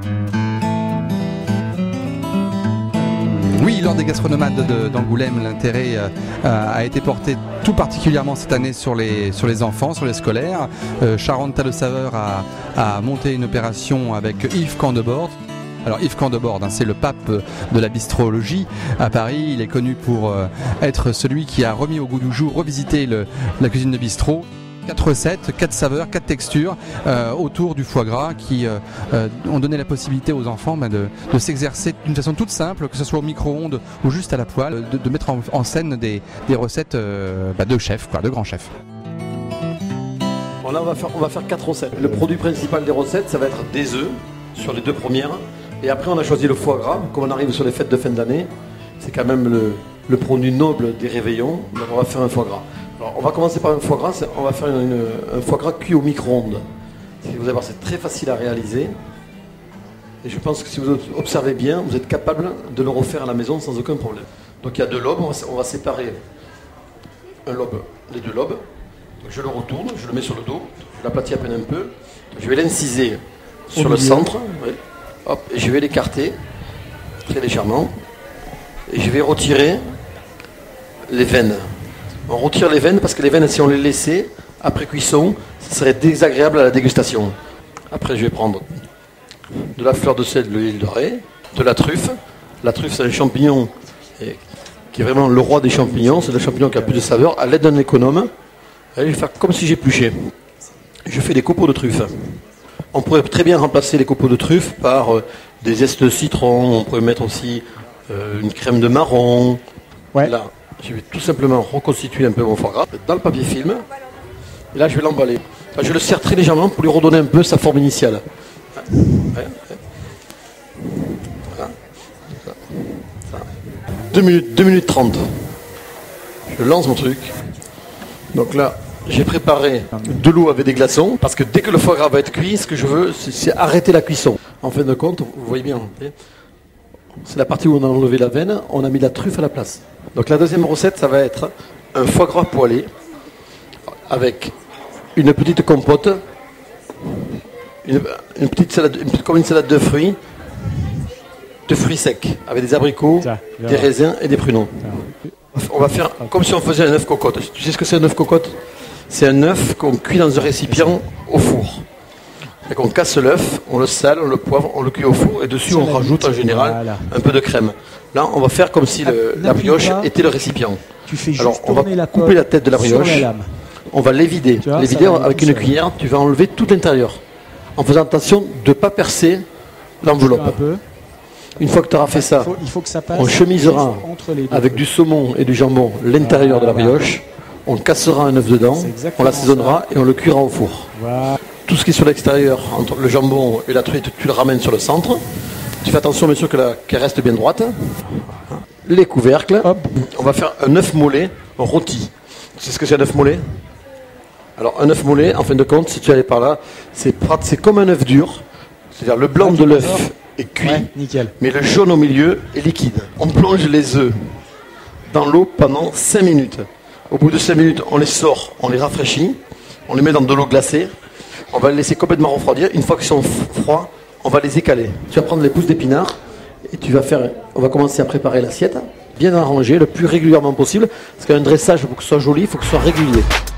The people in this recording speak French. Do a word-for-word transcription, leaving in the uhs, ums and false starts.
Oui, lors des gastronomades d'Angoulême, l'intérêt euh, a été porté tout particulièrement cette année sur les, sur les enfants, sur les scolaires. Euh, Charente de Saveur a, a monté une opération avec Yves Candebord. Alors Yves Candebord, hein, c'est le pape de la bistrologie à Paris. Il est connu pour euh, être celui qui a remis au goût du jour, revisité le, la cuisine de bistrot. Quatre recettes, quatre saveurs, quatre textures euh, autour du foie gras qui euh, euh, ont donné la possibilité aux enfants bah, de, de s'exercer d'une façon toute simple, que ce soit au micro-ondes ou juste à la poêle, de, de mettre en, en scène des, des recettes euh, bah, de chefs, quoi, de grands chefs. Bon, là on va, faire, on va faire quatre recettes. Le produit principal des recettes, ça va être des œufs sur les deux premières. Et après on a choisi le foie gras, comme on arrive sur les fêtes de fin d'année. C'est quand même le, le produit noble des réveillons, donc on va faire un foie gras. Alors, on va commencer par un foie gras, on va faire une, une, un foie gras cuit au micro-ondes. Vous allez voir, c'est très facile à réaliser. Et je pense que si vous observez bien, vous êtes capable de le refaire à la maison sans aucun problème. Donc il y a deux lobes, on va, on va séparer un lobe, les deux lobes. Donc, je le retourne, je le mets sur le dos, je l'aplatis à peine un peu. Je vais l'inciser sur le centre, oui. Hop, et je vais l'écarter très légèrement. Et je vais retirer les veines. On retire les veines parce que les veines, si on les laissait après cuisson, ça serait désagréable à la dégustation. Après, je vais prendre de la fleur de sel, de l'huile dorée, de la truffe. La truffe, c'est un champignon qui est vraiment le roi des champignons. C'est le champignon qui a plus de saveur. À l'aide d'un économe, je vais faire comme si j'épluchais. Je fais des copeaux de truffe. On pourrait très bien remplacer les copeaux de truffe par euh, des zestes de citron. On pourrait mettre aussi euh, une crème de marron. Ouais. Là, je vais tout simplement reconstituer un peu mon foie gras dans le papier film. Et là, je vais l'emballer. Je le serre très légèrement pour lui redonner un peu sa forme initiale. Ouais, ouais. Voilà. deux minutes, deux minutes trente. Je lance mon truc. Donc là, j'ai préparé de l'eau avec des glaçons. Parce que dès que le foie gras va être cuit, ce que je veux, c'est arrêter la cuisson. En fin de compte, vous voyez bien. C'est la partie où on a enlevé la veine, on a mis la truffe à la place. Donc la deuxième recette, ça va être un foie gras poêlé avec une petite compote, une, une petite salade, une, comme une salade de fruits, de fruits secs, avec des abricots, ça, des raisins et des pruneaux. Ça. On va faire comme si on faisait un œuf cocotte. Tu sais ce que c'est un œuf cocotte? C'est un œuf qu'on cuit dans un récipient au four. Et qu'on casse l'œuf, on le sale, on le poivre, on le cuit au four et dessus on rajoute en général voilà. un peu de crème. Là on va faire comme si le, la brioche pas, était le récipient. Tu fais juste Alors on va la couper la tête de la brioche, la on va l'évider. Vois, l'évider avec une cuillère, tu vas enlever tout l'intérieur. En faisant attention de ne pas percer l'enveloppe. Une fois que tu auras fait ça, il faut, il faut que ça passe on chemisera avec du saumon et du jambon l'intérieur ah, de la brioche. On cassera un œuf dedans, on l'assaisonnera et on le cuira au four. Voilà. Tout ce qui est sur l'extérieur, entre le jambon et la truite, tu le ramènes sur le centre. Tu fais attention bien sûr que la, qu'elle reste bien droite. Les couvercles. Hop. On va faire un œuf mollet rôti. Tu sais ce que c'est un œuf mollet? Alors un œuf mollet, en fin de compte, si tu allais par là, c'est, c'est comme un œuf dur. C'est-à-dire le blanc de l'œuf est cuit, ouais, nickel. Mais le jaune au milieu est liquide. On plonge les œufs dans l'eau pendant cinq minutes. Au bout de cinq minutes, on les sort, on les rafraîchit, on les met dans de l'eau glacée. On va les laisser complètement refroidir. Une fois qu'ils sont froids, on va les écaler. Tu vas prendre les pousses d'épinards et tu vas faire. On va commencer à préparer l'assiette, bien arrangée, le plus régulièrement possible. Parce qu'un dressage, pour que ce soit joli, il faut que ce soit régulier.